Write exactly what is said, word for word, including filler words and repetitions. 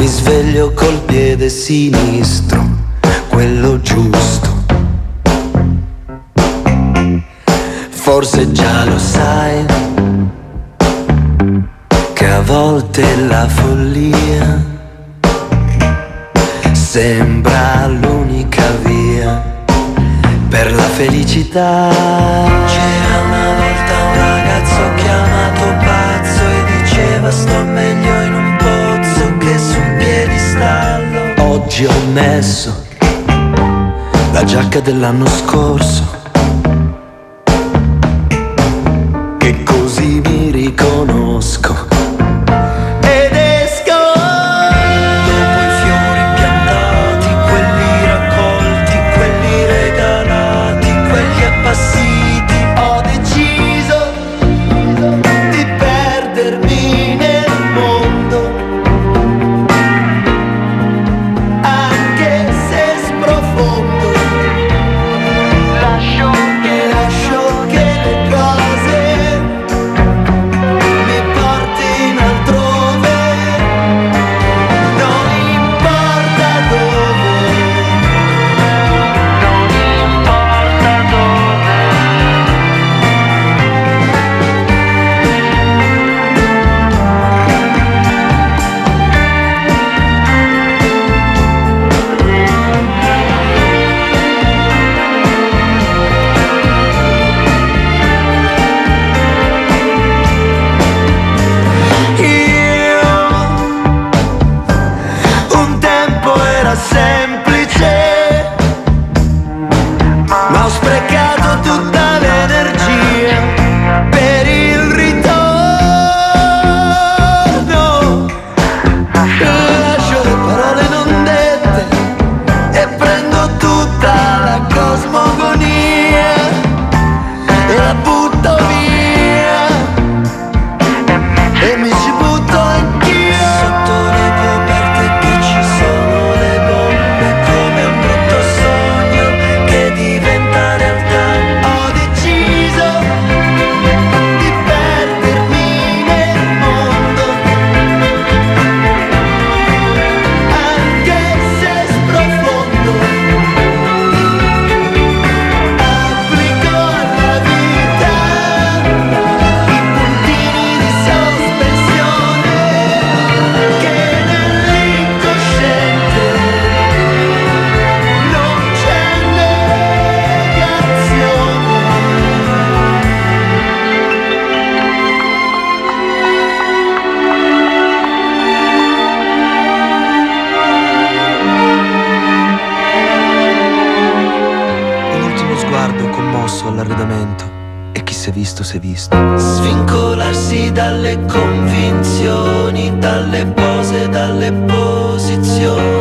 Mi sveglio col piede sinistro, quello giusto. Forse già lo sai che a volte la follia sembra l'unica via per la felicità. C'era una volta un ragazzo chiamato pazzo e diceva sto meglio in un pozzo che su un piedistallo. Oggi ho messo la giacca dell'anno scorso, che così mi riconosco. Ed esco dopo i fiori piantati, quelli raccolti, quelli regalati, quelli appassiti. Ho deciso di perdermi nel mondo, anche se sprofondo. Lascio che, lascio che le cose mi portino altrove, non importa dove, non importa dove. Io un tempo era semplice, ma ho sprecato tutta l'energia per il ritorno. Lascio le parole non dette e prendo tutta la cosmogonia e la butto via, e mi ci butto anch'io. Sotto le coperte che ci sono le bombe, come un brutto sogno che diventa realtà. Ho deciso di perdermi nel mondo, anche se sprofondo. Applico alla vita i puntini di sospensione che nell'incosciente non c'è negazione. Un ultimo sguardo commosso all'arredamento, e chi s'è visto s'è visto. Svincolarsi dalle convinzioni, dalle pose, dalle posizioni.